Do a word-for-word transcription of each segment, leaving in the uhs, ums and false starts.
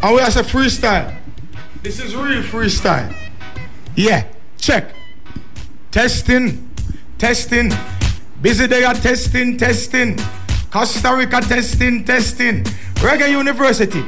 And we have a freestyle. This is real freestyle. Yeah, check. Testing, testing. Busy day at testing, testing. Costa Rica testing, testing. Reggae University.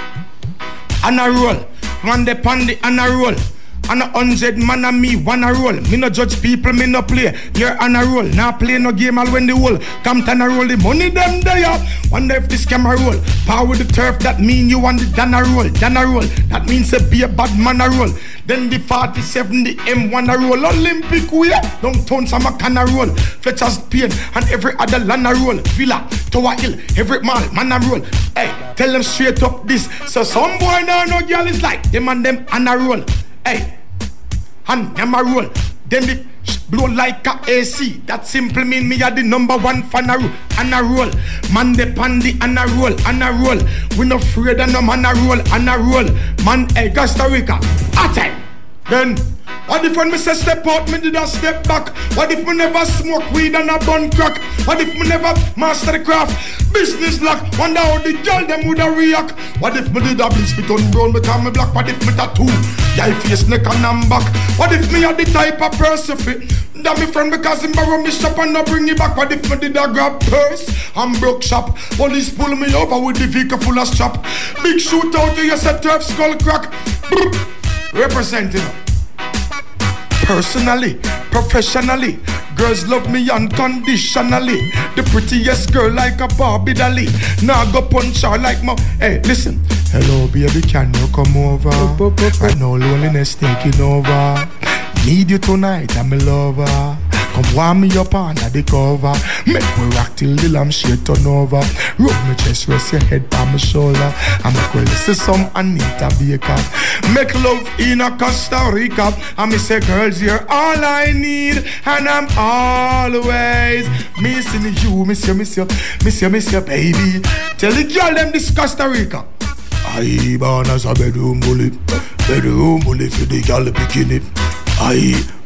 On a roll. Man de pandi on a roll. On a hundred man and me, one a roll. Me no judge people, me no play. You're on a roll. Now play no game all when the whole. Come to a roll, the money them there. Wonder if this camera roll. Power with the turf, that mean you want the Dana roll. Dana roll, that means a be a bad man a roll. Then the forty-seven, the M one a roll. Olympic way, downtown some a can a roll. Fletcher's Pain and every other land a roll. Villa, Tower Hill, every mall, man a roll. Hey, tell them straight up this. So some boy now no girl is like them and them on a roll. Hey, and them a roll. Then the blow like a A C. That simple mean me a the number one fan a roll. And a roll. Man de pandy and a roll. And a roll. We no afraid of no man a roll. And a roll. Man, hey, Costa Rica. Attack. Then, what if when me say step out, me did a step back? What if me never smoke weed and a bun crack? What if me never master the craft? Business lock, wonder how the girl them woulda react. What if me did a bleach fit on brown because me black? What if me tattoo? Yeah, face, neck and arm back. What if me are the type of person fit? That me friend because him borrow me shop and not bring it back. What if me did a grab purse and broke shop? Police pull me over with the vehicle full of strap. Big shootout to you set turf skull crack. Representing personally, professionally. Girls love me unconditionally. The prettiest girl like a Barbie Dolly. Now go punch her like my. Hey, listen. Hello, baby, can you come over? Right now, loneliness taking over. Need you tonight, I'm a lover. Come warm me up under the cover. Make we rock till the lampshade turn over. Rub my chest, rest your head by my shoulder. I make we listen some Anita Baker. Make love in a Costa Rica. And me say, girls, you're all I need. And I'm always missing you, miss you, miss you, miss you, miss you, baby. Tell the girl them this Costa Rica. I born as a bedroom bully. Bedroom bully for the girl picking it. I